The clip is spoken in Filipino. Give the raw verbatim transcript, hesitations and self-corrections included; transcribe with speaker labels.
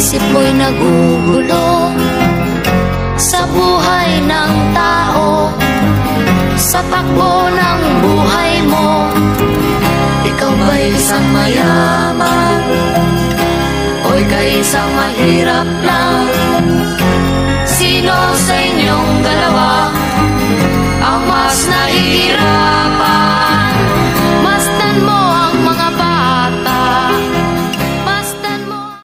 Speaker 1: isip mo'y nagugulo sa buhay ng tao, sa takbo ng buhay mo. Ikaw ba'y isang mayaman o ika'y isang mahirap lang?